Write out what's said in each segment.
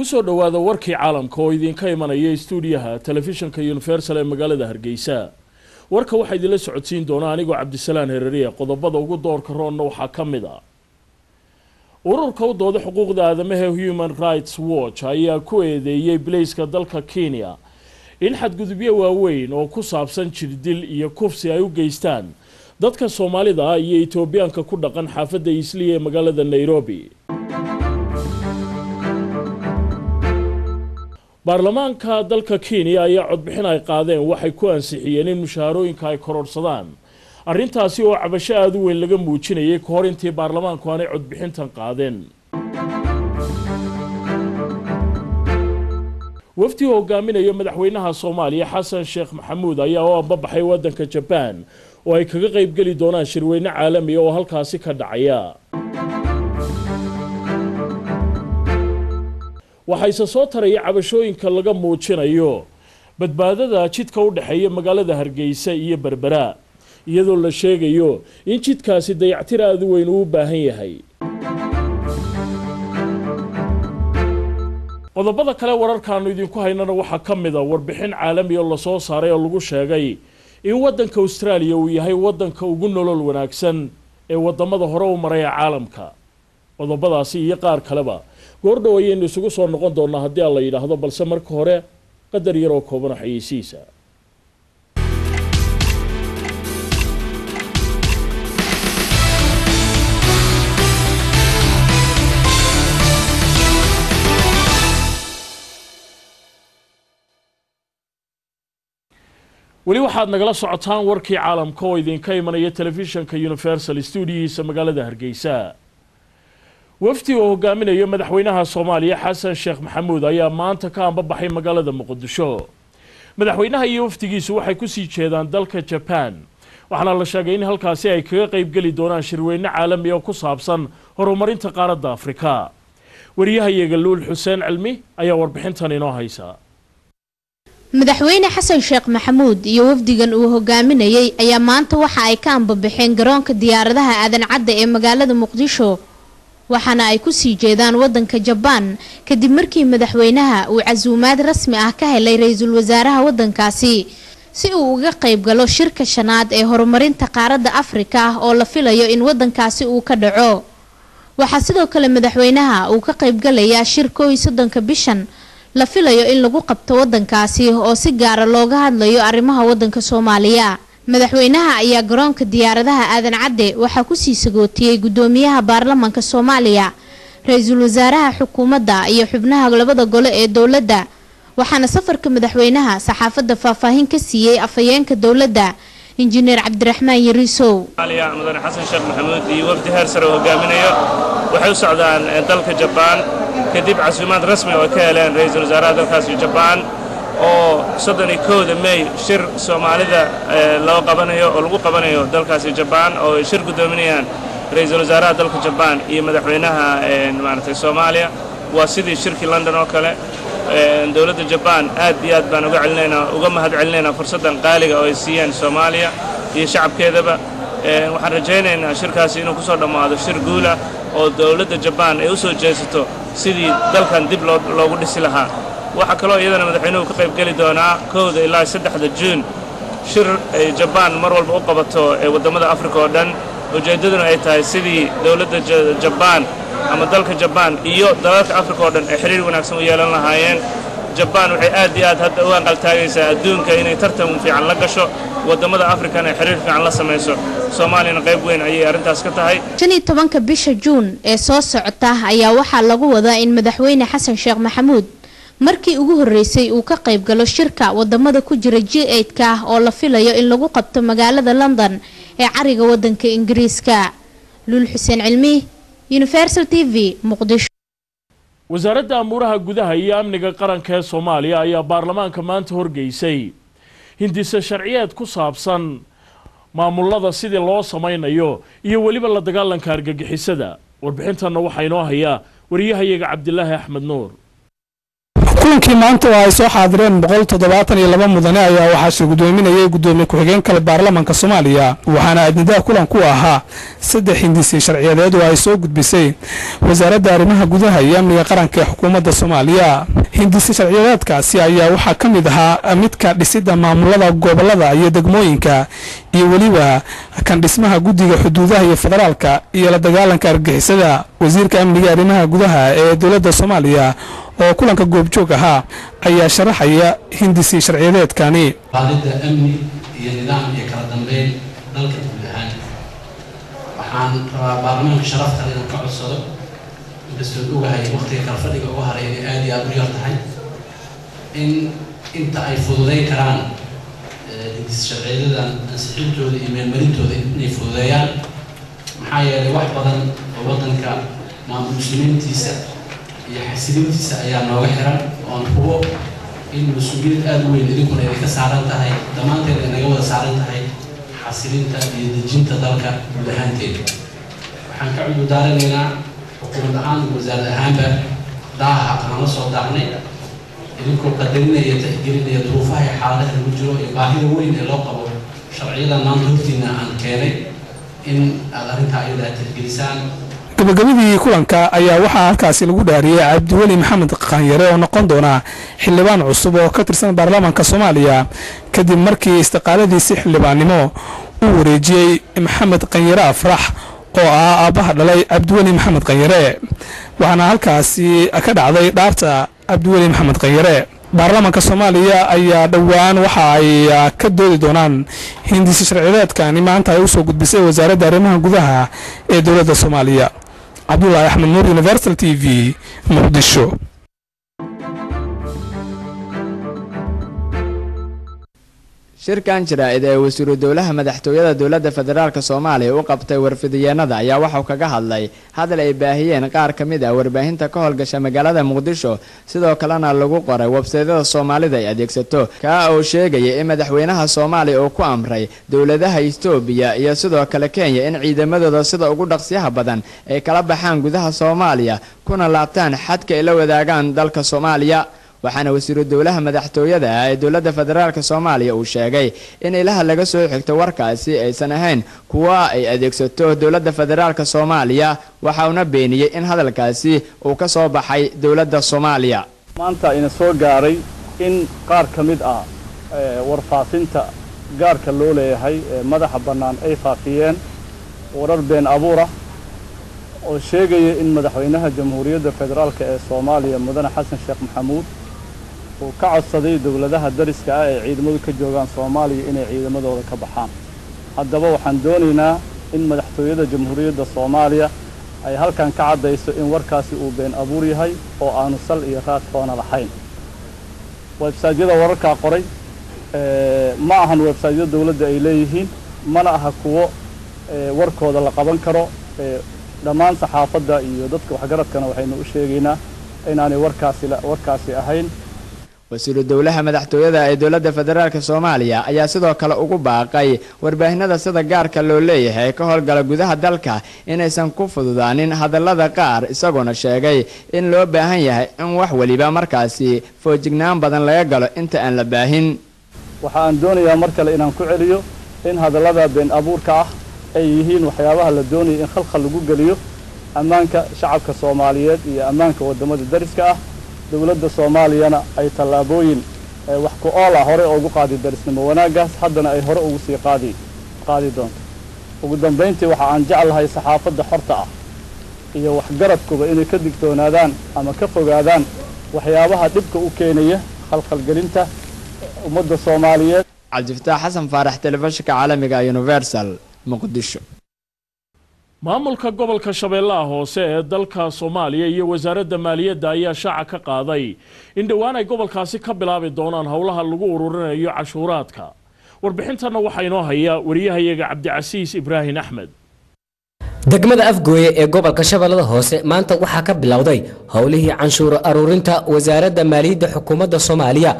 kusoo dhawaada warkii caalamka oo idinka imanaya stuudiyaha telefishinka Universal ee magaalada Hargeysa. warka waxa idin la socodsiin doona anigoo Cabdisalaan Herariya. qodobada ugu doorka roonna waxa kamid ah ururka u dooda xuquuqda aadamaha Human Rights Watch ayaa ku eedeeyay bilayska dalka Kenya in xadgudubyo waaweyn oo ku saabsan jirdil iyo kufsi ay u geystaan dadka Soomaalida iyo Etoobiyaanka ku dhaqan xaafadda Isliya ee magaalada Nairobi. baarlamaanka dalka Kenya ayaa codbixin ay qaadeen waxay ku ansixiyeen in mushaharooyinka ay kororsadaan arrintaasi oo cabasho aad u weyn laga muujinayay ka hor intii baarlamaanku aanay codbixintan qaadeen. wafdi hogaaminaya madaxweynaha Soomaaliya Xasan Sheekh Maxamuud ayaa u ambabaxay wadanka Japan oo ay kaga qayb gali doonaan shirweyne caalami oo halkaasi ka dhacaya. waxayse soo taraya cabashooyinka laga muujinayo badbaadada jidka u dhaxeeya magaalada Hargeysa iyo Berbera iyadoo la sheegayo in jidkaasi dayactir aad u weyn u baahan yahay. qodobada kale wararkaanu idinku haynana waxa kamid ah warbixin caalami oo la soo saaray oo lagu sheegay in wadanka Australia uu yahay wadanka ugu nolol wanaagsan ee wadamada hore u maray caalamka. qodobadaasi iyo qaar kaleba goordhow ayaynu isugu soo noqon doonaa haddii alla yidhaahdo, balse marka hore qadar yar oo kooban xayeysiisa. weli waxaad nagala socotaan warkii caalamka oo idinka imanaya telefishinka Universal Studios magaalada Hargeysa. wafdi oo hogaaminaya madaxweynaha Soomaaliya Xasan Sheekh Maxamuud ayaa maanta ka ambabaxay magaalada Muqdisho. madaxweynaha iyo wafdigiisu waxay ku sii jeedaan dalka Japan waxaana la sheegay in halkaasi ay kaga qayb gali doonaan shirweyne caalami oo ku saabsan horumarinta qaaradda Afrika. wariyahayaga Luul Xuseen Cilmi ayaa warbixintan inoo haysa. madaxweyne Xasan Sheekh Maxamuud iyo wafdigan uu hogaaminayay ayaa maanta waxa ay ka ambabaxeen garoonka diyaaradaha aadan cadda ee magaalada Muqdisho waxaana ay ku sii jeedaan wadanka Japan kadib markii madaxweynaha uu casuumaad rasmi ah ka helay ra'iisul wasaaraha wadankaasi si uu uga qayb galo shirka shanaad ee horumarinta qaaradda Afrika oo la filayo in wadankaasi uu ka dhaco. waxa sidoo kale madaxweynaha uu ka qayb galayaa shirka 30 bishan la filayo in lagu qabto wadankaasi oo si gaar ah looga hadlayo arrimaha wadanka Soomaaliya. madaxweynaha ayaa garoonka diyaaradaha aadan cadde waxa ku sii sagootiyay gudoomiyaha baarlamaanka Soomaaliya, ra'iisul wasaaraha xukuumadda iyo xubnaha labada gole ee dawladda. waxaana safarka madaxweynaha saxaafadda faahfaahin ka siiyay afayeenka dawladda injineer Cabdiraxmaan Yariisow. madaxweyne Xasan Sheekh Maxamuud iyo wafdi heer sare hogaaminayo waxay u socdaan dalka Japan kadib casuumaad rasmi oo ka heleen ra'iisul wasaaraha dalkaas Japan oo 31 May shir Soomaalida loo qabanayo oo lagu qabanayo dalkaas Japan oo shir gudoominayaan ra'iisul wasaaraha dalka Japan iyo madaxweynaha maartay Soomaaliya. waa sidii shirkii London oo kale. dawladda Japan aad iyo aad baan uga mahadcelinaynaa fursadan qaaliga oo ay siiyeen Soomaaliya iyo shacabkeedaba. waxaan rajaynaynaa shirkaasi inuu ku soo dhamaado shir guul ah oo dawladda Japan ay u soo jeesato sidii dalkan dib loogu dhisi lahaa. waxa kale oo iyadana madaxweynuhu ka qayb gali doonaa 1 ilaa 3 June shir ay Japan mar walba u qabato ee wadamada Afrika oo dhan. ujeedaduna ay tahay sidii dawladda Japan ama dalka Japan iyo dalalka Afrika oo dhan ay xiriir wanaagsan u yeelan lahaayeen. Japan waxay aad iyo aad hadda u aqaltaagaysaa adduunka inay tartan fiican la gasho wadamada Afrikana ay xiriir fiican la sameeyso. Soomaaliyana qayb weyn ayay arrintaas ka tahay. 15 bisha June ee soo socota ayaa waxa lagu wadaa in madaxweyne Xasan Sheekh Maxamuud markii ugu horeysay uu ka qayb galo shirka wadamada ku jira G8ka oo la filayo in lagu qabto magaalada London ee cariga wadanka Ingiriiska. Luul Xuseen Cilmi, Universal TV, Muqdisho. wasaaradda amuraha gudaha iyo amniga qaranka ee Soomaaliya ayaa baarlamaanka maanta horgeysay hindise sharciyeed ku saabsan maamulada sidii loo samaynayo iyo waliba la dagaalanka argagixisada. warbixintana waxa inoo haya wariyahayaga Cabdilaahi Axmed Nuur. kulankii maanta oo ay soo xaadireen 172 mudane ayaa waxaa shir gudoominayay gudoomiye ku-xigeenka baarlamaanka Soomaaliya waxaana ajnada kulanku ahaa 3 hindisi sharciyadeed oo ay soo gudbisay wasaaradda arrimaha gudaha iyo amniga qaranka ee xukuumadda Soomaaliya hindisi sharciyadeedkaasi ayaa waxaa ka mid ahaa midka dhisida maamulada gobolada iyo degmooyinka iyo waliba kan dhismaha guddiga xuduudaha iyo federaalka iyo la dagaalanka argagixisada wasiirka amniga arrimaha gudaha ee dawladda Soomaaliya oo kulanka goobjoog ahaa ayaa sharaxaya hindisi sharciyadeedkani baadida amni iyo nidaam iyo kala dambeyn dalka guud ahaan waxaan rabaa baarlamaanka sharafta inuu ka codsado inkastoo ogahay waqtiga kala fadhiga ugu hareeyay aad iyo aad u yar tahay in inta ay fududeyn karaan hindisi sharciyadan ansixintooda iyo meelmarintooda inay fududeeyaan maxaa yeelay wax badan oo wadanka maamul muslimiintiisa iyo xasilintiisa ayaa nooga xiran oo aan hubo in mas'uuliyad aad u weyn idinkuna ay ka saaran tahay dhammaanteed ay naga wada saaran tahay xasilinta iyo dejinta dalka guud ahaanteeda waxaan ka cudurdaaranaynaa xukuumad ahaan wasaarad ahaanba daaha aan la soo daarnay idinkoo qadarinaya tixgelinaya duruufaha iyo xaaladaha lagu jiro iyo baahida weyn ee loo qabo sharciyadan maanta hortiina aan keenay in aad arrintaa ayada tixgelisaan gabagabadii kulanka ayaa waxaa halkaasi lagu dhaariyay Cabdiweli Maxamed Qanyare oo noqon doona xildhibaan cusub oo ka tirsan baarlamaanka Soomaaliya kadib markii istiqaaladiisa xildhibaannimo uu wareejiyay Maxamed Qanyare Afrax oo aabaha dhalay Cabdiweli Maxamed Qanyare waxaana halkaasi ka dhacday dhaarta Cabdiweli Maxamed Qanyare baarlamaanka Soomaaliya ayaa dhawaan waxa ay ka doodi doonaan hindisi sharciyadeedkan maanta ay u soo gudbisay wasaaradda arrimaha gudaha ee dawladda Soomaaliya Abdullahi Ahmed Nur Universal TV Muqdisho shirkan jiraa'id ee wasiiru dawlaha madaxtooyada dawladda federaalka Soomaaliya u qabtay warfidiyeenada ayaa waxa uu kaga hadlay hadal ay baahiyeen qaar kamid ah warbaahinta ka howlgasha magaalada Muqdisho sidoo kalena lagu qoray website-yada Soomaalida ay adeegsato ka oo sheegaya in madaxweynaha Soomaaliya uu ku amray dawladaha Itoobiya iyo sidoo kale Kenya in ciidamadooda sida ugu dhaqsiyaha badan ay kala baxaan gudaha Soomaaliya kuna laabtaan xadka ay la wadaagaan dalka Soomaaliya waxaana wasiiru dawlaha madaxtooyada ee dawladda federaalka Soomaaliya uu sheegay in ilaha laga soo xigto warkaasi aysan ahayn kuwa ay adeegsato dawladda federaalka Soomaaliya waxa uu beeniyay in hadalkaasi uu ka soo baxay dawladda Soomaaliya maanta ina soo gaaray in qaar kamid ah warfaafinta gaarka loo leeyahay madaxa banaan ay faafiyeen warar been abuura oo sheegaya in madaxweynaha jamhuuriyadda federaalka ee Soomaaliya mudane Xasan Sheekh Maxamuud oo ka codsaday dawladaha dariska ah ee ciidamadu ka joogaan Soomaaliya inay ciidamadooda ka baxaan haddaba waxaan doonaynaa in madaxtooyada jamhuuriyadda Soomaaliya ay halkan ka cadayso in warkaasi uu been abuur yahay oo aanu sal iyo raad toona lahayn website-yada wararka qoray ma ahan website-yada dawladda ay leeyihiin mana aha kuwo warkooda la qaban karo dhammaan saxaafadda iyo dadka waxgaradkana waxaynu u sheegaynaa inaanay warkaasi ahayn wasiiru dawlaha madaxtooyada ee dawladda federaalka Soomaaliya ayaa sidoo kale ugu baaqay warbaahinada sida gaarka loo leeyahay ka howlgala gudaha dalka inaysan ku fududaanin hadallada qaar isagoona sheegay in loo baahan yahay in wax waliba markaasi foojignaan badan laga galo inta aan la baahin waxa aan doonayaa mar kale inaan ku celiyo in hadallada been abuurka ah ay yihiin waxyaabaha la doonayo in khalkhal lagu geliyo ammaanka shacabka Soomaaliyeed iyo ammaanka wadamada dariska ah dawladda Soomaaliyana ay talaabooyin wax ku ool ah hore ugu qaadi darisnimo wanaagaas haddana ay hore ugu sii qaadi doonto ugu dambeyntii waxa aan jecelahay saxaafadda xorta ah iyo waxgaradkuba inay ka digtoonaadaan ama ka fogaadaan waxyaabaha dhibka u keenaya khalkhalgelinta ummadda Soomaaliyeed Cabdifataax Xasan Faarax telefishinka caalamiga Universal Muqdisho maamulka gobolka Shabeellaha Hoose ee dalka Soomaaliya iyo wasaaradda maaliyadda ayaa shaaca ka qaaday in dhawaan ay gobolkaasi ka bilaabi doonaan howlaha lagu ururinayo cashuuraadka warbixintana waxa inoo haya wariyahayaga Cabdicasiis Ibraahin Axmed degmada Afgooye ee gobolka Shabeellaha Hoose maanta waxaa ka bilowday howlihii canshuur aruurinta wasaaradda maaliyadda xukuumadda Soomaaliya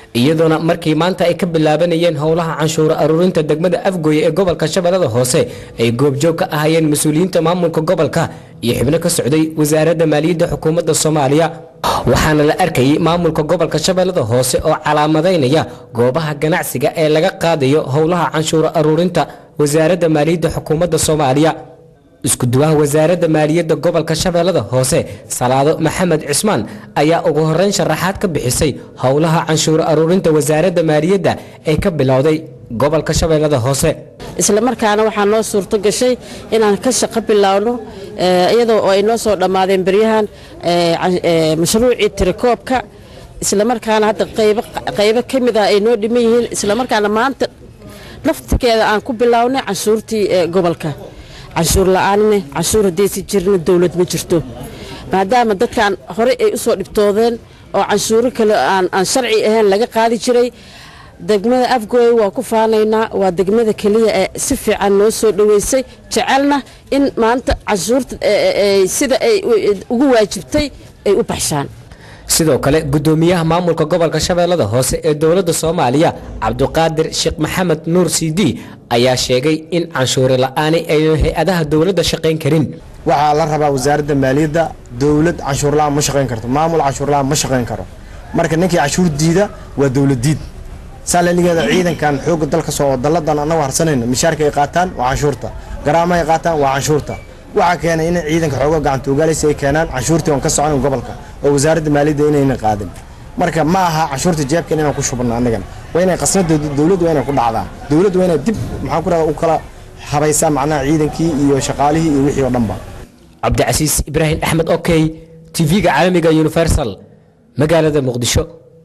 iyadoona markii maanta ay ka bilaabanayeen howlaha canshuur aruurinta degmada Afgooye ee gobolka Shabeellada Hoose ay goobjoog ka ahayeen mas'uuliyiinta maamulka gobolka iyo xubno ka socday wasaaradda maaliyadda xukuumadda Soomaaliya waxaana la arkayay maamulka gobolka Shabeellada Hoose oo calaamadeynaya goobaha ganacsiga ee laga qaadayo howlaha canshuur aruurinta wasaaradda maaliyadda xukuumadda Soomaaliya isku duwaha wasaaradda maaliyadda gobolka Shabeellada Hoose Salaado Maxamed Cismaan ayaa ugu horeyn sharaxaad ka bixisay howlaha canshuur aruurinta wasaaradda maaliyadda ee ka bilowday gobolka Shabeellada Hoose isla markaana waxaa noo suurto gashay inaan ka shaqo bilowno iyadoo ay noo soo dhamaadeen bariyahan mashruucii tirakoobka isla markaana hadda qaybo kamid ah ay noo dhiman yihiin isla markaana maanta naftigeeda aan ku bilownay canshuurtii gobolka canshuur la'aanne canshuur haddaysi jirna dawlad ma jirto maadaama dadkan hore ay u soo dhibtoodeen oo canshuuro kale aan sharci ahayn laga qaadi jiray degmada Afgooye waa ku faanaynaa waa degmada kaliya ee si fiican noo soo dhaweysay jecelna in maanta canshuurta sida ay ugu waajibtay ay u baxshaan sidoo kale gudoomiyaha maamulka gobolka Shabeellada Hoose ee dawladda Soomaaliya Cabduqaadir Sheekh Maxamed Nuur Sidi ayaa sheegay in canshuur la'aan ay hay'adaha dawladda shaqeyn karin waxa la rabaa wasaaradda maaliyadda dawlad canshuur la'aan ma shaqeyn karto maamul canshuur la'aan ma shaqeyn karo marka ninkii canshuur diida waa dawlad diid salaligeeda ciidankan xoog dalka soo daladan anagu harsanayna mishaarka ay qaataan waa canshuurta garaama ay qaataan waa canshuurta waxa keenay in ciidanka xooga gacanta ugaalisay ay keenaan canshuurtii oo ka socon gobolka oo wasaaradda maaliyadda inayna qaadin marka ma aha canshuurta jeebka inaan ku shubno anagana waa inay qasnada dawladdu waa inay ku dhacdaa dawladdu waa inay dib maxaa ku raad u kala habaysaa macnaha ciidankii iyo shaqaalihii iyo wixii oo dhanba Cabdicasiis Ibrahim Axmed Okay TV-ga caalamiga Universal magaalada Muqdisho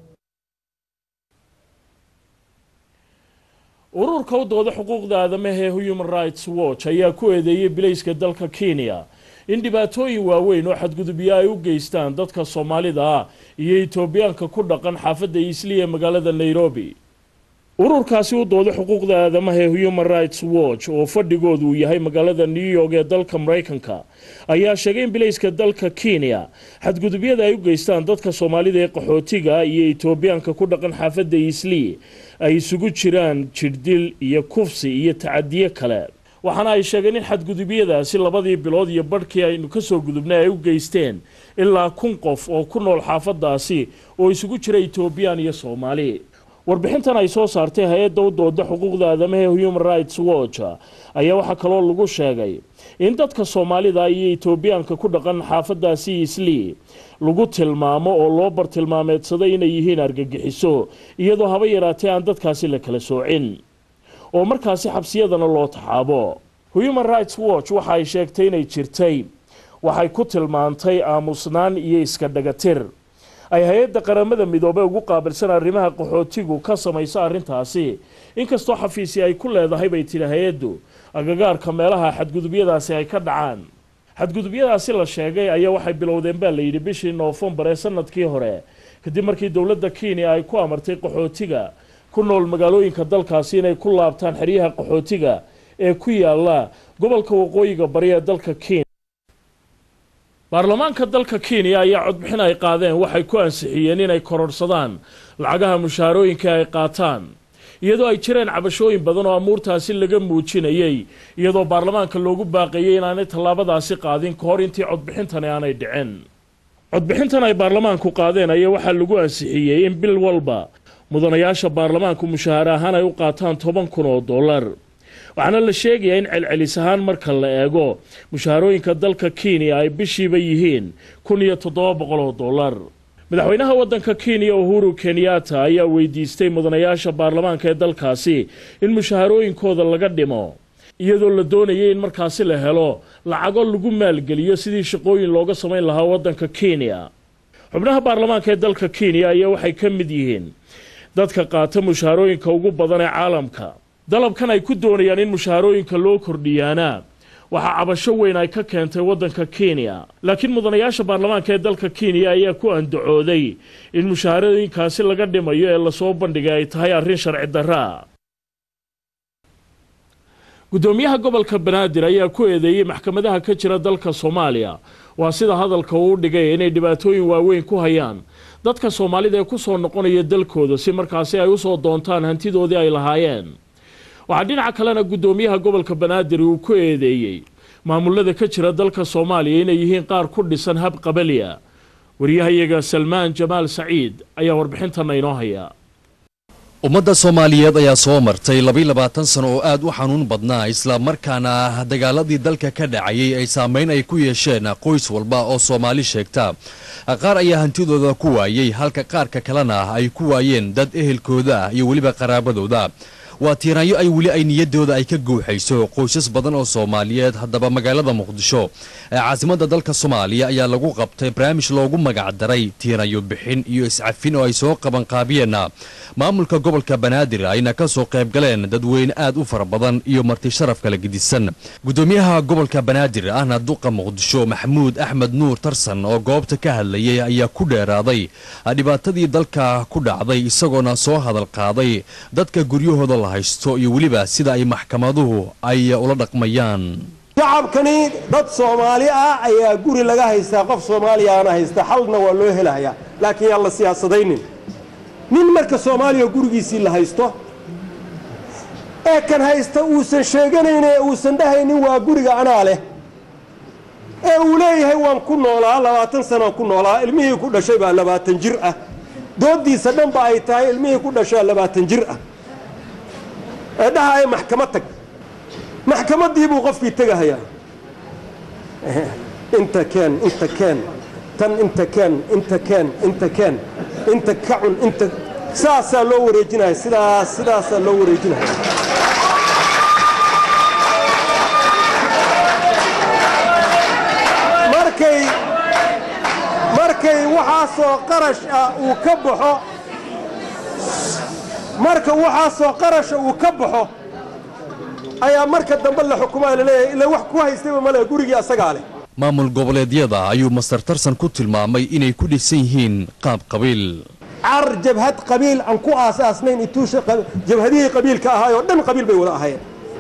ururka u dooda xuquuqda aadamaha ee Human Rights Watch ayaa ku eedeeyay bilayska dalka Kenya in dhibaatooyin waaweyn oo xadgudubyo ay u geystaan dadka Soomaalida iyo Itoobiyaanka ku dhaqan xaafadda Eastleigh ee magaalada Nairobi ururkaasi u dooda xuquuqda aadamaha ee Human Rights Watch oo fadhigoodu yahay magaalada New York ee dalka Mareykanka ayaa sheegay in bilayska dalka Kenya xadgudubyada ay u geystaan dadka Soomaalida ee qaxootiga iyo Itoobiyaanka ku dhaqan xaafadda Eastleigh ay isugu jiraan jirdil iyo kufsi iyo tacadiye kale waxaana ay sheegeen in xadgudubyadaasi labadii bilood iyo badhkii aynu ka soo gudubnay ay u geysteen ilaa 1,000 qof oo ku nool xaafadaasi oo isugu jira Itoobiyaan iyo Soomaali warbixintan ay soo saartay hay'adda u dooda xuquuqda aadamaha ee Human Rights Watch ayaa waxa kale oo lagu sheegay in dadka Soomaalida iyo Itoobiyaanka ku dhaqan xaafadaasi Eastleigh lagu tilmaamo oo loo bartilmaameedsaday inay yihiin argagixiso iyadoo haba yaraatee aan dadkaasi la kala soocin oo markaasi xabsiyadana loo taxaabo Human Rights Watch waxa ay sheegtay inay jirtay waxay ku tilmaantay aamusnaan iyo iska dhagatir ay hay'adda qaramada midoobay ugu qaabilsan arrimaha qaxootigu ka samaysa arrintaasi inkastoo xafiisi ay ku leedahay bay tiri hay'addu agagaarka meelaha xadgudubyadaasi ay ka dhacaan xadgudubyadaasi la sheegay ayaa waxay bilowdeen baa la yidhi bishii Noofembar ee sanadkii hore kadib markii dawladda Kenya ay ku amartay qaxootiga ku nool magaalooyinka dalkaasi inay ku laabtaan xeryaha qaxootiga ee ku yaala gobolka waqooyiga bari ee dalka Kenya baarlamaanka dalka Kenya ayaa codbixin ay qaadeen waxay ku ansixiyeen inay kororsadaan lacagaha mushaarooyinka ay qaataan iyadoo ay jireen cabashooyin badan oo amuurtaasi laga muujinayay iyadoo baarlamaanka loogu baaqayay inaanay tallaabadaasi qaadin ka hor intii codbixintan aanay dhicin codbixintan ay baarlamaanku qaadeen ayaa waxaa lagu ansixiyay in bil walba mudanayaasha baarlamaanku mushaar ahaan ay u qaataan $10,000 waxaana la sheegayaa in celcelis ahaan marka la eego mushaarooyinka dalka Kenya ay bishiiba yihiin $1,700 madaxweynaha waddanka Kenya Uhuru Kenyatta ayaa weydiistay mudanayaasha baarlamaanka ee dalkaasi in mushaarooyinkooda laga dhimo iyadoo la doonayay in markaasi la helo lacago lagu maalgeliyo sidii shaqooyin looga samayn lahaa waddanka Kenya xubnaha baarlamaanka ee dalka Kenya ayaa waxay ka mid yihiin dadka qaata mushaarooyinka ugu badan ee caalamka dalabkan ay ku doonayaan in mushaarooyinka loo kordhiyaana waxa cabasho weyn ay ka keentay waddanka Kenya laakiin mudanayaasha baarlamaanka ee dalka Kenya ayaa ku andacooday in mushaarooyinkaasi laga dhimayo ee la soo bandhigay ay tahay arrin sharci darro gudoomiyaha gobolka Banaadir ayaa ku eedeeyay maxkamadaha ka jira dalka Soomaaliya waa sida hadalka uu dhigay inay dhibaatooyin waaweyn ku hayaan dadka Soomaalida ee ku soo noqonaya dalkooda si markaasi ay u soo doontaan hantidoodii ay lahaayeen. waxaa dhinaca kalena gudoomiyaha gobolka Banaadir uu ku eedeeyay maamulada ka jira dalka Soomaaliya inay yihiin qaar ku dhisan hab qabaliya. wariyahayaga Salmaan Jamaal Saciid ayaa warbixintan inoo haya. ummadda Soomaaliyeed ayaa soo martay 22 sano oo aad u xanuun badnaa isla markaana dagaaladii dalka ka dhacayay ay saameyn ay ku yeesheen qoys walba oo Soomaali sheegta. qaar ayaa hantidooda ku waayay halka qaarka kalena ay ku waayeen dad ehelkooda iyo waliba qaraabadooda. waa tiiraanyo ay wali ay niyadooda ay ka guuxayso qoysas badan oo Soomaaliyeed. haddaba magaalada Muqdisho ee caasimadda dalka Soomaaliya ayaa lagu qabtay barnaamij loogu magac daray tiiraanyo bixin iyo iscafin oo ay soo qaban qaabiyeen maamulka gobolka Banaadir ayna ka soo qayb galeen dadweyne aad u fara badan iyo marti sharaf kala gidisan. gudoomiyaha gobolka Banaadir ahna duqa Muqdisho Maxamuud Axmed Nuur Tarsan oo goobta ka hadlayay ayaa ku dheeraaday dhibaatadii dalka ku dhacday isagoona soo hadal qaaday dadka guryahooda haysto iyo waliba sida ay maxkamaduhu ay ula dhaqmayaan. shacabkani dad Soomaali ah ayaa guri laga haystaa qof Soomaali ah haysta xalna waa loo helayaa laakiin yalla siyaasadaynin nin marka Soomaaliya gurigiisii la haysto ee kan haysta uusan sheeganaynin uusan dhahaynin waa guriga anaa leh ee uu leeyahay waan ku noolaa 20 sano ku noolaa ilmihii ku dhashay baa 20 jir ah doodiisa dhanba ay tahay ilmihii ku dhashay 20 jir ah dhahay maxkamad tag maxkamadii buu qofkii tagahaya inta keen tan inta keen inta kacun inta saasa loo wareejinayo sidaas loo wareejinayo markay waxa soo qarash ah uu ka baxo marka waxa soo qarasha uu ka baxo ayaa marka dambe la xukumayo leeyahay ila wax ku haystay male gurigii asaga leh. maamul goboleedyada ayuu Master Tarsan ku tilmaamay inay ku dhisan yihiin qaab qabiil. jabhad qabiil aan ku aasaasnayn ituusha jabhadii qabiilka ahaayoo dhan qabiil bay wada ahaayeen.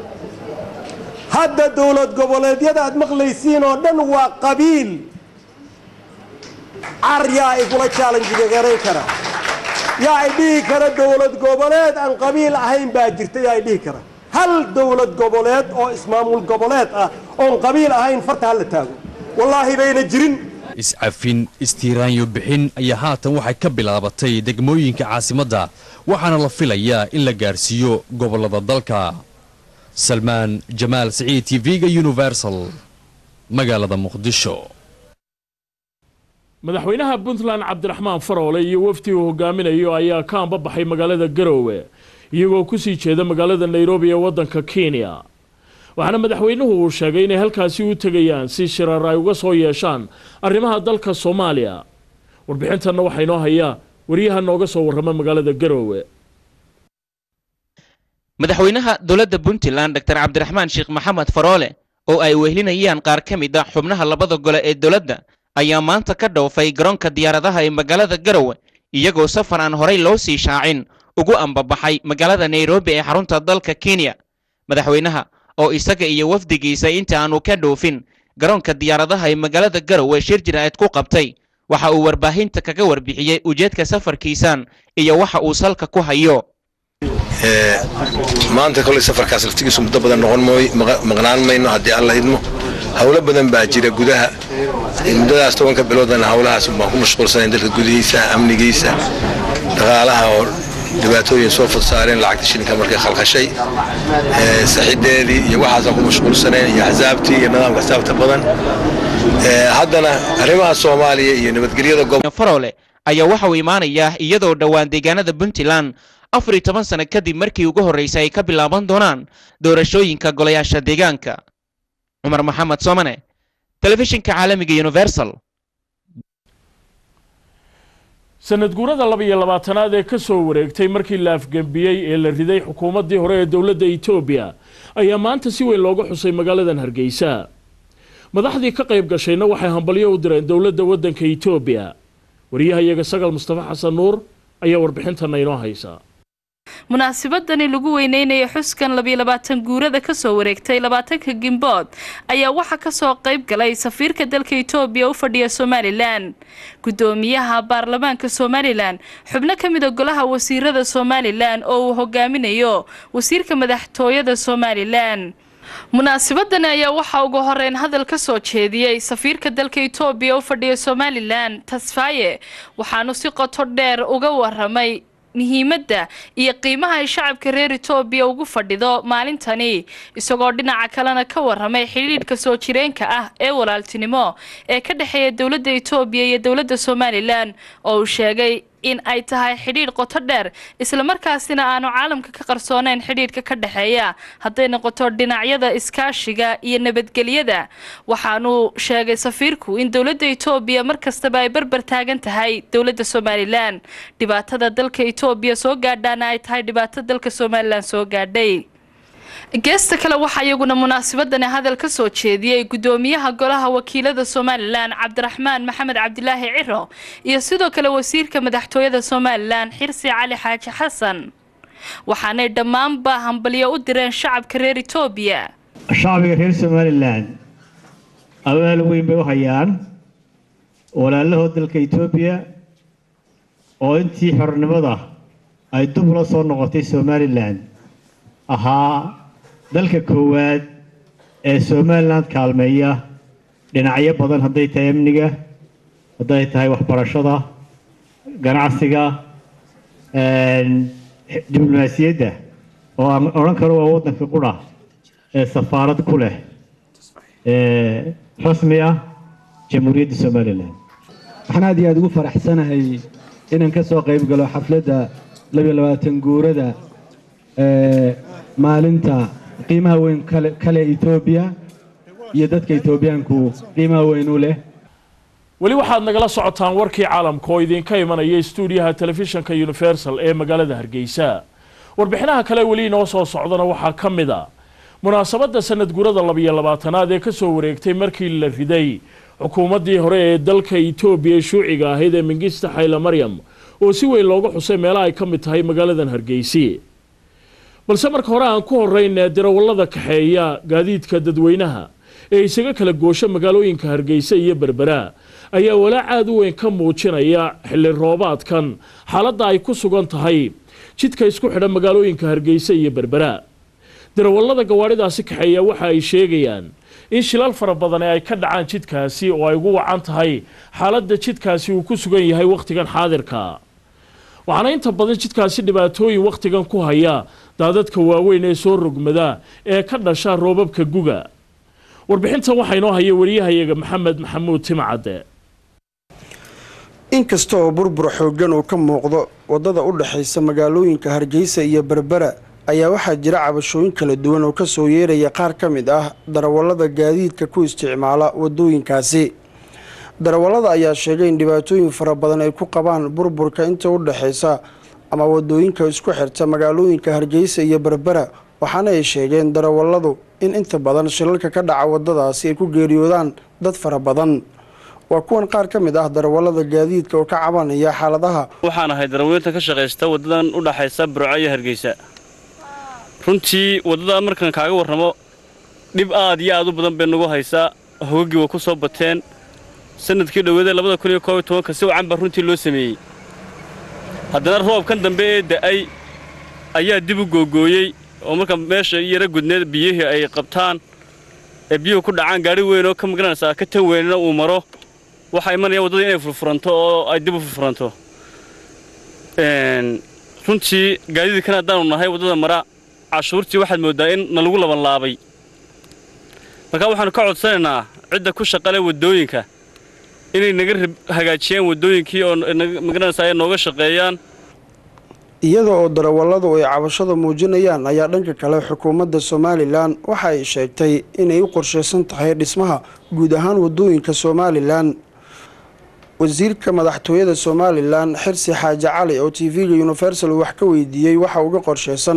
hadda dawlad goboleedyada aad maqlaysiin oo dhan waa qabiil. yaa igula challenge gareyn kara yaa idii kara dawlad goboleed aan qabiil ahayn baa jirtay yaa idii kara hal dawlad goboleed oo ismaamul goboleed ah oo qabiil ahayn farta la taago wallahi bayna jirin. iscafin istiiraanyo bixin ayaa haatan waxay ka bilaabatay degmooyinka caasimadda waxaana la filayaa in la gaarsiiyo gobolada dalka. Salmaan Jamaal Saciid TV-ga Universal magaalada Muqdisho. madaxweynaha Puntland Cabdiraxmaan Faroole iyo wafdi uu hogaaminayo ayaa ka ambabaxay magaalada Garowe iyagoo ku sii jeeda magaalada Nairobi ee wadanka Kenya. waxaana madaxweynuhu uu sheegay inay halkaasi u tagayaan si shirar ay uga soo yeeshaan arrimaha dalka Soomaaliya. warbixintan waxa inoo haya wariyaha nooga soo warrama magaalada Garowe. madaxweynaha dowladda Puntland Dr. Cabdiraxmaan Sheekh Maxamed Faroole oo ay wehelinayaan qaar ka mid ah xubnaha labada gole ee dowladda ayaa maanta ka dhoofay garoonka diyaaradaha ee magaalada Garowe iyagoo safar aan horey loo sii shaacin ugu ambabaxay magaalada Nairobi ee xarunta dalka Kenya. madaxweynaha oo isaga iyo wafdigiisa inta aanu ka dhoofin garoonka diyaaradaha ee magaalada Garowe shir jiraa'id ku qabtay waxa uu warbaahinta kaga warbixiyay ujeedka safarkiisan iyo waxa uu salka ku hayo. maanta kale safarkaas laftigiisu muddo badan maqnaan mayno haddii alla idmo hawlo badan baa jira gudaha muddadaas 10 biloodana hawlahaas baan ku mashquulsanayn dalka gudihiisa amnigiisa dhaqaalaha oo dhibaatooyin soo fadsaareen lacagta shilinka markay khalkhashay saxideedii iyo waxaas ku mashquulsanayn iyo axsaabtii iyo nidaamka xisaabta badan haddana arrimaha Soomaaliya iyo nabadgelyada gobolka Faroole ayaa waxa uu imaanayaa iyadoo dhawaan deegaanada Puntland 14 sano kadib markii ugu horeysay ay ka bilaaban doonaan doorashooyinka golayaasha deegaanka. Umar Maxamed Soomane, telefishinka caalamiga Universal. sanad guurada 22aad ee ka soo wareegtay markii la afgambiyay ee la riday xukuumaddii hore ee dawladda Itoobiya ayaa maanta si weyn looga xusay magaaladan Hargeysa. madaxdii ka qayb gashayna waxay hambalyo u direen dawladda waddanka Itoobiya. wariyahayaga Sagal Mustafa Xasan Nuur ayaa warbixintan inoo haysa. munaasabadani lagu weyneynayo xuskan 22 guurada ka soo wareegtay 20ka Gimbood ayaa waxa ka soo qayb galay safiirka dalka Itoobiya u fadhiya Somaliland gudoomiyaha baarlamaanka Somaliland xubno ka mid ah golaha wasiirada Somaliland oo uu hogaaminayo wasiirka madaxtooyada Somaliland munaasabadani ayaa waxa ugu horeyn hadal ka soo jeediyay safiirka dalka Itoobiya u fadhiya Somaliland Tasfaye waxaanu si qoto dheer uga waramay muhiimadda iyo qiimaha ay shacabka reer Itoobiya ugu fadhido maalintani isagoo dhinaca kalena ka waramay xiriirka soo jireenka ah ee walaaltinimo ee ka dhaxeeya dawladda Itoobiya iyo dawladda Somaliland oo uu sheegay in ay tahay xiriir qoto dheer isla markaasina aanu caalamka ka qarsoonayn xiriirka ka dhaxeeya haday noqoto dhinacyada iskaashiga iyo nabadgelyada waxaanu sheegay safiirku in dawladda Itoobiya markastaba ay barbar taagan tahay dawladda Somaliland dhibaatada dalka Itoobiya soo gaadhana ay tahay dhibaatada dalka Somaliland soo gaadhay geesta kale waxa iyaguna munaasabadani hadal ka soo jeediyay gudoomiyaha golaha wakiilada Somaliland Cabdiraxmaan Maxamed Cabdilaahi Ciro iyo sidoo kale wasiirka madaxtooyada Somaliland Xirsi Cali Xaaji Xasan waxaanay dhammaanba hambalyo u direen shacabka reer Itoobiya shacabka reer Somaliland awaal weyn bay u hayaan walaalahooda dalka Itoobiya oo intii xornimada ay dib ula soo noqotay Somaliland ahaa dalka koowaad ee Somaliland kaalmeeya dhinacyo badan haday tahay amniga haday tahay waxbarashada ganacsiga diblomaasiyadda oo aan oran karo waa wadanka qura ee safaarad ku leh rasmi ah jamhuuriyadda Somaliland waxaan aad iyo aad ugu faraxsanahay inaan ka soo qayb galo xafladda 22 guurada maalinta qiimaha weyn kale Itoobiya iyo dadka Itoobiyaanku qiimaha weyn u leh wali waxaad nagala socotaan warkii caalamka oo idinka imanaya stuudiyaha telefishinka Universal ee magaalada Hargeysa warbixinaha kale wali noo soo socdana waxaa ka mid ah munaasabadda sanad guurada 22aad ee ka soo wareegtay markii la riday xukuumaddii hore ee dalka Itoobiya shuuciga ahayd ee Mengistu Haile Mariam oo si weyn looga xusay meelaha ay ka mid tahay magaalada Hargeysa balse marka hore aan ku horeynaa darawallada kaxeeya gaadiidka dadweynaha ee isaga kala goosha magaalooyinka Hargeysa iyo Berbera ayaa walaac aad u weyn ka muujinaya xilli roobaadkan xaaladda ay ku sugan tahay jidka isku xidha magaalooyinka Hargeysa iyo Berbera darawallada gawaaridaasi kaxeeya waxa ay sheegayaan in shilal fara badan ay ka dhacaan jidkaasi oo ay ugu wacan tahay xaaladda jidkaasi uu ku sugan yahay waqtigan xaadirka waxaana inta badan jidkaasi dhibaatooyin waqtigan ku haya daadadka waaweyn ee soo rogmada ee ka dhasha roobabka guga warbixintan waxaa inoo haya wariyahayaga Maxamed Maxamuud Timcade inkasta oo burbur xooggan uu ka muuqdo wadada u dhaxaysa magaalooyinka Hargeysa iyo Berbera ayaa waxaa jira cabashooyin kala duwan oo ka soo yeeraya qaar ka mid ah darawallada gaadiidka ku isticmaala wadooyinkaasi darawallada ayaa sheegay in dhibaatooyin fara badan ay ku qabaan burburka inta u dhaxaysa ama wadooyinka isku xirta magaalooyinka Hargeysa iyo Berbera waxaana ay sheegeen darawalladu in inta badan shilalka ka dhaca wadadaasi ay ku geeriyoodaan dad fara badan waa kuwan qaar ka mid ah darawallada gaadiidka oo ka cabanaya xaaladaha waxaan ahay darawaliinta ka shaqeysta wadadan u dhaxaysa Burco iyo Hargeysa runtii wadada markan kaaga warramo dhib aad iyo aad u badan bay nagu haysaa hoggi waa ku soo bateen sanadkii dhaweeyay 2011 si wacan ba runtii loo sameeyay haddana roobkan dambe ee da'ay ayaa dib u googooyay oo marka meesha yara gudneed biyihii ay qabtaan ee biyuhu ku dhacaan gaari weyn oo ka magranaysa ka tan weynna uu maro waxa imanaya wadada inay furfuranto oo ay dib u furfuranto runtii gaadiidkan haddaan nahay wadada mara cashuurtii waxaad moodaa in lagu laban laabay marka waxaan ka codsanaynaa cidda ku shaqale wadooyinka inay naga hagaajiyaan wadooyinkii oo magranaysa ay nooga shaqeeyaan iyada oo darawalladu ay cabashada muujinayaan ayaa dhanka kale xukuumadda Somaliland waxa ay sheegtay inay u qorsheysan tahay dhismaha guud ahaan wadooyinka Somaliland wasiirka madaxtooyada Somaliland Xirsi Xaaji Cali oo TV-ga Universal wax ka weydiiyay waxa uu qorsheysan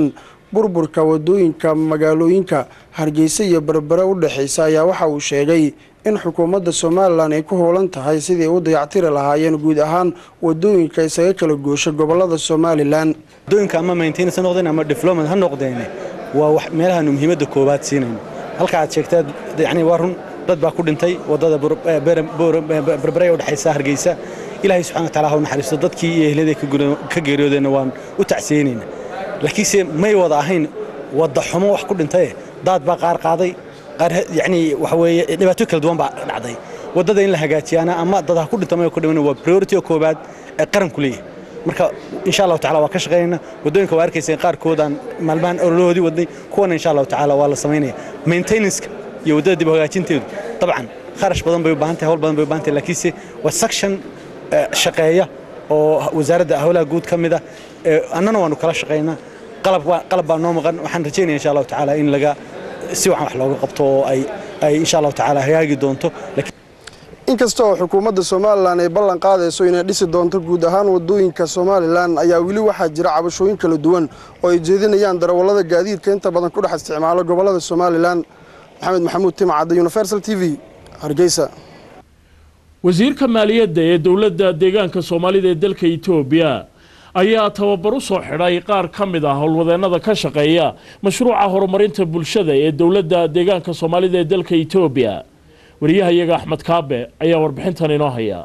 burburka wadooyinka magaalooyinka Hargeysa iyo Berbera u dhaxaysa ayaa waxa uu sheegay in xukuumadda Soomaaliland ay ku hoolan tahay sidii u dayactiri lahaayeen guud ahaan wadooyinka isaga kala goosha gobolada Soomaaliland. wadooyinka ama maintenance noqdeen ama development ha noqdeen waa wax meelaha muhiimadda koobaad siinayno halka aad sheegtay yani waa run dad baa ku dhintay wadada Berbera u dhaxaysa Hargeysa ilaahay subxaanahu wa ta'aala ha naxariisto dadkii iyo ehelada ka geeriyoodeen waan u tacsiyeynayna laakiinse may wada ahayn wada xumo wax ku dhintay dad baa qaar qaaday qaar yani waxa weeye dhibaato kala duwan baa dhacday wadada in la hagaajiyana ama dad ku dhintay ku dhiman waa priority koobaad ee qaranku leeyahay marka insha Allah ta'ala waa ka shaqeynaa wadooyinka waa arkaysan qaar koodan maalmahan oroloodi waday kuwana insha Allah ta'ala waa la sameynaya maintenance iyo wadada dib hagaajinteedu طبعا kharash badan bay u baahan tahay hawl badan bay u baahan tahay laakiinse waa section shaqeeya oo wasaaradda hawlaha guud kamid ah annana waanu kala shaqeynaa qalab baa noo maqan waxaan rajeynayaa insha Allah ta'ala in laga si wax looga qabto oo ay insha Allah ta'ala hagaagi doonto inkasta oo xukuumadda Soomaaliland ay ballan qaadayso inay dhisi doonto guud ahaan wadooyinka Soomaaliland ayaa wili waxaa jira cabashooyin kala duwan oo ay jeedinayaan darawallada gaadiidka inta badan ku dhex isticmaala gobolada Soomaaliland. Maxamed Maxamuud Timcadde, Universal TV, Hargeysa. wasiirka maaliyadda ee dowladda deegaanka Soomaalida ee dalka Itoobiya ayaa tababar u soo xidhay qaar ka mid ah howlwadeennada ka shaqeeya mashruuca horumarinta bulshada ee dowladda deegaanka Soomaalida ee dalka Itoobiya. wariyahayaga Axmed Kaabe ayaa warbixintan inoo haya.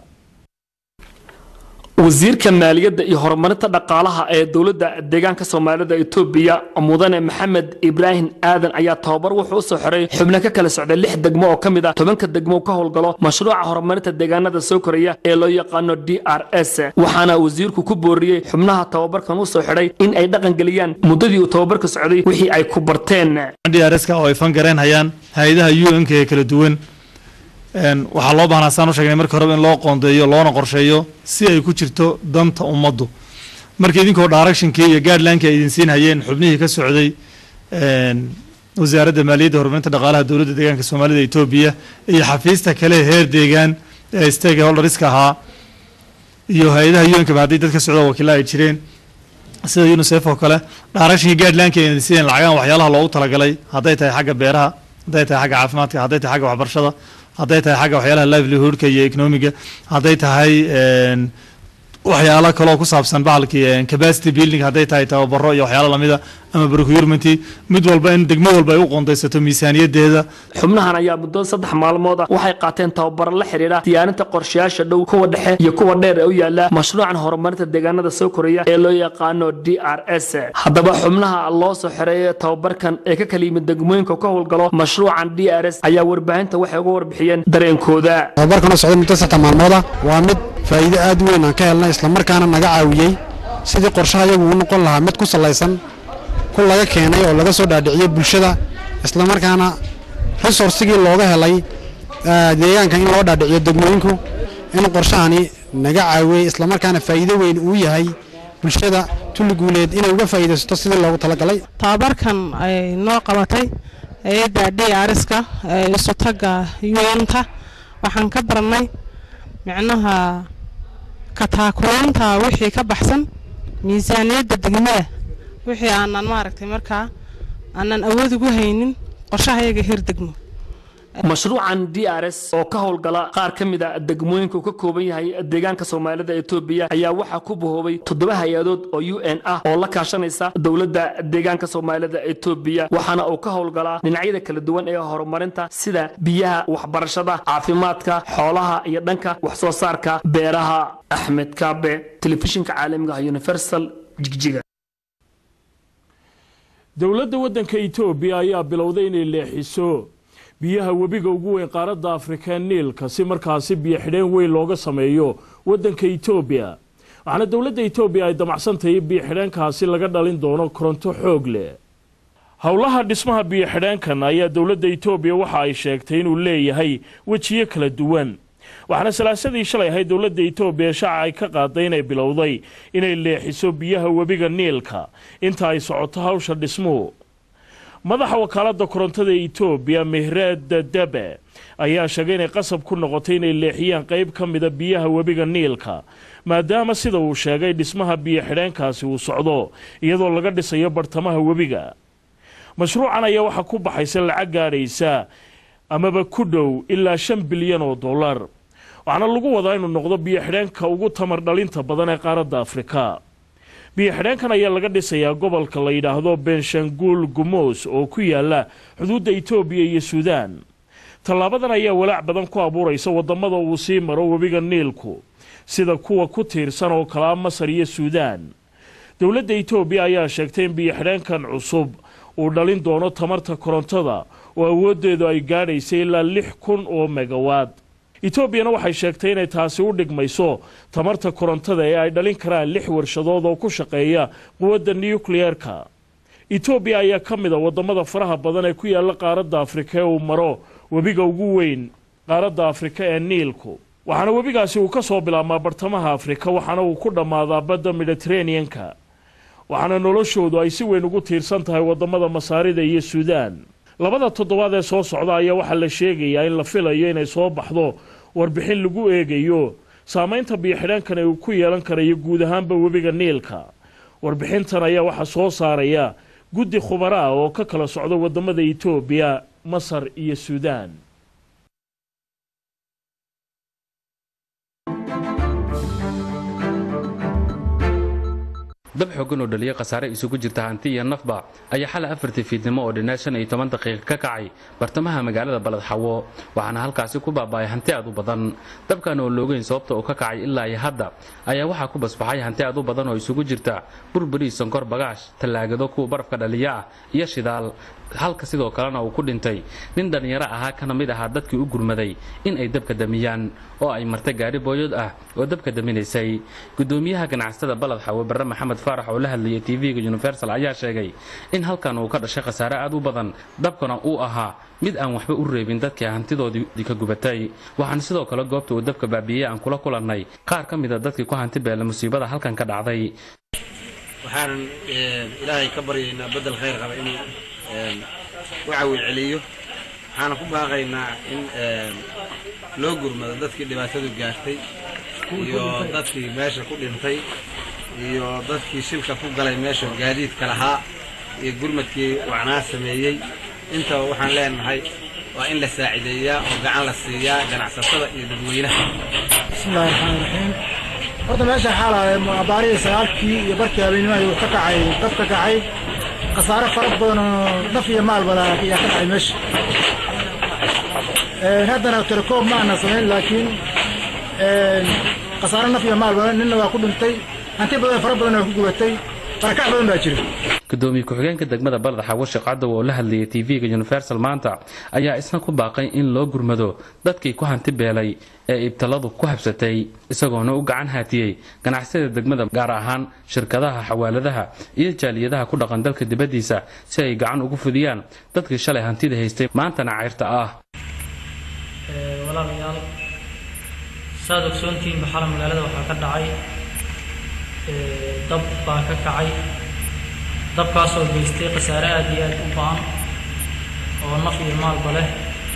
wasiirka maaliyadda iyo horumarinta dhaqaalaha ee dowladda deegaanka Soomaalida Itoobiya mudane Maxamed Ibrahim Aadan ayaa tababar wuxuu soo xiray xubno ka kala socda 6 degmo oo kamid ah 10 degmo ka howlgalo mashruuca horumarinta deegaanada soo koraya ee loo yaqaano DRS waxaana wasiirku ku booriyay xubnaha tababarkan uu soo xiray in ay dhaqan galiyaan muddadii uu tababarka socday wixii ay ku barteen DRS ka oo ay fangareen hayaan hay'adaha UN ka kala duwan waxaa loo baahnaa saan u sheegnay markii hore in loo qoondeeyo loona qorsheeyo si ay ku jirto danta ummaddu markii idinkoo directionkii iyo guideline-ka ay idin siin hayeen xubnihii ka socday wasaaradda maaliyadda horumarinta dhaqaalaha dowladda deegaanka Soomaalida Itoobiya iyo xafiista kale heer deegaan ee stakeholderska ahaa iyo hay'adaha UN-ka haddii dadka socda wakiilada ay jireen sida UNICEF oo kale directionkii guideline-ka ay idin siin lacagaan waxyaalaha loogu talagalay hadday tahay xagga beeraha hadday tahay xagga caafimaadka hadday tahay xagga waxbarashada hadday tahay xagga waxyaalaha livelihoodka iyo economiga hadday tahay waxyaalo kale oo ku saabsan bahalkii capacity building hadday tahay tababaro iyo waxyaalo lamida ama procurement mid walba in degmo walba ay u qoondeysato miisaaniyadeeda xubnahan ayaa muddo 3 maalmood waxay qaateen tababar la xiriira diyaarinta qorshayaasha dhow kuwa dhexe iyo kuwa dheer ee u yaala mashruucan horumarinta deegaanada soo koraya ee loo yaqaano DRS haddaba xubnaha loo soo xiray tababarkan ee ka kala yimid degmooyinka ka howlgalo mashruucan DRS ayaa warbaahinta waxay uga warbixiyeen dareenkooda tababarkan oo socday muddo 3 maalmood waa mid faa'iido aad u weyn aan ka helnay isla markaana naga caawiyay sidii qorshaha iyagu u noqon lahaa mid ku salaysan ku laga keenay oo laga soo dhaadhiciyay bulshada isla markaana resource-gii looga helay deegaanka in loo dhaadhiciyo degmooyinku in qorshahani naga caawiyay isla markaana faa'iido weyn uu yahay bulshada tuliguuleed inay uga faa'iideysato sidii loogu talagalay tababarkan ay noo qabatay hay'adda DRS-ka isu taga UN-ta waxaan ka baranay macnaha ka taakulaynta wixii ka baxsan miisaaniyadda degmada wixii aanan maaragtay markaa aanan awood ugu haynin qorshahayaga heer degmo mashruucan DRS oo ka howlgala qaar ka mid ah degmooyinka uu ka kooban yahay deegaanka Soomaalida Itoobiya ayaa waxa ku boobay 7 hay'adood oo UN ah oo la kaashanaysa dowladda deegaanka Soomaalida Itoobiya waxaana uu ka howlgalaa dhinacyada kala duwan ee horumarinta sida biyaha waxbarashada caafimaadka xoolaha iyo dhanka wax soo saarka beeraha Axmed Kaabe telefishinka caalamiga Universal jigjiga dowladda waddanka Itoobiya ayaa bilowday inay leexiso biyaha webiga ugu weyn qaaradda Afrika Niilka si markaasi biyo xidheen weyn looga sameeyo waddanka Itoobiya waxaana dowladda Itoobiya ay damacsantahay biyo xidheenkaasi laga dhalin doono koronto xoog leh howlaha dhismaha biyo xidheenkan ayaa dowladda Itoobiya waxa ay sheegtay inuu leeyahay wajiyo kala duwan waxaana salaasadii shalay ahayd dowladda Itoobiya shaaca ay ka qaaday inay bilowday inay leexiso biyaha webiga Niilka inta ay socoto hawsha dhismuhu madaxa wakaaladda korontada Itoobiya Mehred Debe ayaa sheegay inay qasab ku noqotay inay leexiyaan qayb ka mid ah biyaha webiga Niilka maadaama sida uu sheegay dhismaha biyo xidheenkaasi uu socdo iyadoo laga dhisayo bartamaha webiga. mashruucan ayaa waxa ku baxaysa lacag gaaraysa amaba ku dhow ilaa 5 bilyan oo dollar waxaana lagu wadaa inuu noqdo biyo xidheenka ugu tamar dhalinta badan ee qaaradda Afrika. biyo xidheenkan ayaa laga dhisayaa gobolka la yiraahdo Benshangul Gumuz oo ku yaala xuduudda Itoobiya iyo Suudaan. tallaabadan ayaa walaac badan ku abuuraysa wadamada uu sii maro webiga Niilku sida kuwa ku tiirsan oo kala Masar iyo Suudaan. dawladda Itoobiya ayaa sheegtay in biyo xidheenkan cusub uu dhalin doono tamarta korontada oo awoodeedu ay gaadhaysay ilaa 6,000 oo megawatt. Itoobiyana waxay sheegtay inay taasi u dhigmayso tamarta korontada ee ay dhalin karaan 6 warshadood oo ku shaqeeya quwadda nuclear-ka. Itoobiya ayaa ka mid ah wadamada faraha badan ee ku yaala qaaradda Afrika ee uu maro webiga ugu weyn qaaradda Afrika ee Niilku. waxaana webigaasi uu ka soo bilaabmaa bartamaha Afrika waxaana uu ku dhamaadaa badda Mediterranean-ka. waxaana noloshoodu ay si weyn ugu tiirsan tahay wadamada Masaarida iyo Suudaan. labada toddobaad ee soo socda ayaa waxa la sheegayaa in la filayo inay soo baxdo warbixin lagu eegayo saameynta biyo xidheenkan uu ku yeelan karayo guud ahaanba webiga Niilka. warbixintan ayaa waxa soo saaraya guddi khubaro ah oo ka kala socda wadamada Itoobiya, Masar iyo Suudaan. dab xooggan oo dhaliya khasaare isugu jirta hanti iyo nafba ayaa xal 4 fiidnimo oo dhinaa 15 daqiiqo ka kacay bartamaha magaalada Baladxawo waxaana halkaasi ku baaba'ay hanti aad u badan. dabkan oo loogeyn sababta uu ka kacay ilaa iyo hadda ayaa waxa ku basbaxay hanti aad u badan oo isugu jirta burburi sonkor bagaash talaagado kuwa barafka dhaliya iyo shidaal halka sidoo kalena uu ku dhintay nin dhalinyaro ahaa kana mid ahaa dadkii u gurmaday in ay dabka damiyaan oo ay martay gaari booyad ah oo dabka daminaysay. gudoomiyaha ganacsatada Baladxawo Barre Maxamed Faarax oo la hadlayay TV-ga Universal ayaa sheegay in halkan uu ka dhashay khasaare aad u badan dabkana uu ahaa mid aan waxba u reebin dadkii hantidoodii ka gubatay. waxaan sidoo kale goobta uu dabka baabiyay aan kula kulannay qaar ka mid ah dadkii ku hanti beelay musiibada halkan ka dhacday. waxaan ilaahay ka baryaynaa bedel khayr qaba inuu وعوي عليه أنا كم باقينا إن لوجر ما ضدك اللي بعثوا الجاستي يضدك ماشى كل إنتي يضدك شلك فوق على ماشى جديد كلها يجرمتك وعناس سمية أنت وحن لين هاي وإن للساعدية وجعل السياء جنع سطر يدوينه. بسم الله الرحمن الرحيم. هذا ماشى حالة مباري سالكي يبرك بين ما يوقعي تفكعي قصارى فرق نفي مال ولا هي قطع مش هذا تركوب معنا صحيح لكن قصارى نفي مال ولا إنه كل انتي أنت بدأ فرق بدنا كوجتي فركع بدنا باجر gudoomiye ku-xigeenka degmada Baladxawo shaqada oo la hadlayay TV-ga Universal maanta ayaa isna ku baaqay in loo gurmado dadkii ku hanti beelay ee ibtaladu ku habsatay isagoona u gacan haatiyay ganacsatada degmada gaar ahaan shirkadaha xawaaladaha iyo jaaliyadaha ku dhaqan dalka dibadiisa si ay gacan ugu fudiyaan dadkii shalay hantida haystay maantana cayrta ah. walaalayaal saadog soontiin baxala magaalada waxaa ka dhacay dab baa ka kacay dabkaasoo geystay khasaare aad iyo aad u ba'an oo naf iyo maalba leh.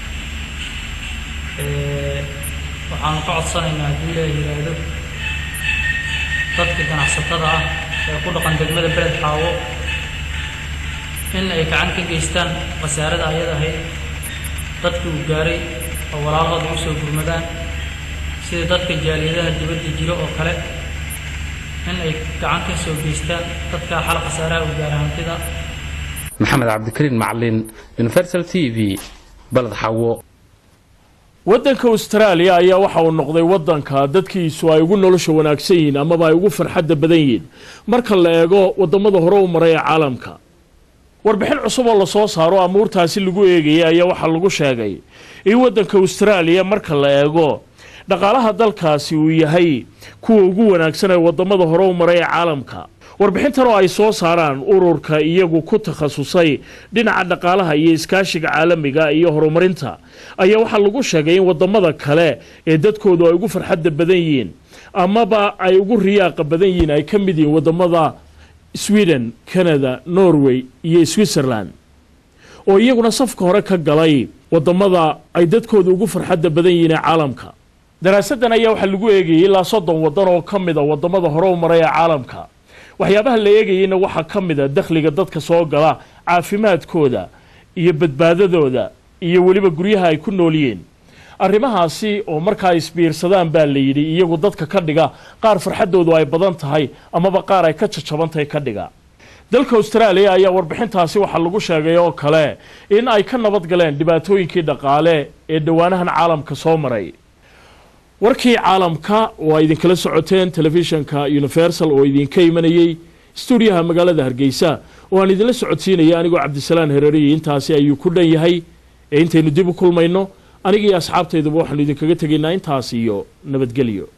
waxaanu ka codsanaynaa haddii la yiraahdo dadka ganacsatada ah ee ku dhaqan degmada Baladxawo in ay gacan ka geystaan khasaarada ayada ahayd dadkii uu gaaray oo walaalahooda u soo gurmadaan sida dadka jaaliyadaha dibadda jira oo kale in ay gacan ka soo geystaan dadka xal khasaaraha u gaaray hantida. maxamed cabdikariin macalin Universal TV Baladxawo. waddanka Australia ayaa waxa uu noqday waddanka dadkiisu ay ugu nolosha wanaagsan yihiin ama ay ugu farxadda badan yihiin marka la eego wadamada hore u maray caalamka. warbixin cusub oo la soo saaro amuurtaasi lagu eegayay ayaa waxa lagu sheegay in waddanka Australia marka la eego dhaqaalaha dalkaasi uu yahay kuwa ugu wanaagsan ee wadamada hore u maray caalamka. warbixintan oo ay soo saaraan ururka iyagu ku takhasusay dhinaca dhaqaalaha iyo iskaashiga caalamiga iyo horumarinta ayaa waxa lagu sheegay in wadamada kale ee dadkoodu ay ugu farxadda badan yihiin amaba ay ugu riyaaqa badan yihiin ay ka mid yihiin wadamada Sweden, Canada, Norway iyo Switzerland. oo iyaguna safka hore ka galay wadamada ay dadkooda ugu farxadda badan yihiin ee caalamka. daraasadan ayaa waxaa lagu eegayay ilaa 30 wadan oo ka mid ah wadamada hore u maray ee caalamka. waxyaabaha la eegayayna waxaa ka mid ah dakhliga dadka soo gala, caafimaadkooda iyo badbaadadooda iyo weliba guryaha ay ku nool yihiin. arrimahaasi oo markaa isbiirsadaan baa la yidhi iyagu dadka ka dhiga qaar farxadoodu ay badan tahay amaba qaar ay ka jajabantahay ka dhiga. dalka Australia ayaa warbixintaasi waxaa lagu sheegay oo kale in ay ka nabad galeen dhibaatooyinkii dhaqaale ee dhawaanahan caalamka soo maray. warkii caalamka oo ay idinkala socoteen telefishanka Universal oo idinka imanayay stuudiyaha magaalada Hargeysa oo aan idinla socodsiinaya anigoo Cabdisalaan Herari. intaasi ayuu ku dhan yahay ee intaynu dib u kulmayno aniga iyo asxaabtayduba waxaanu idinkaga tegaynaa intaas iyo nabadgelyo.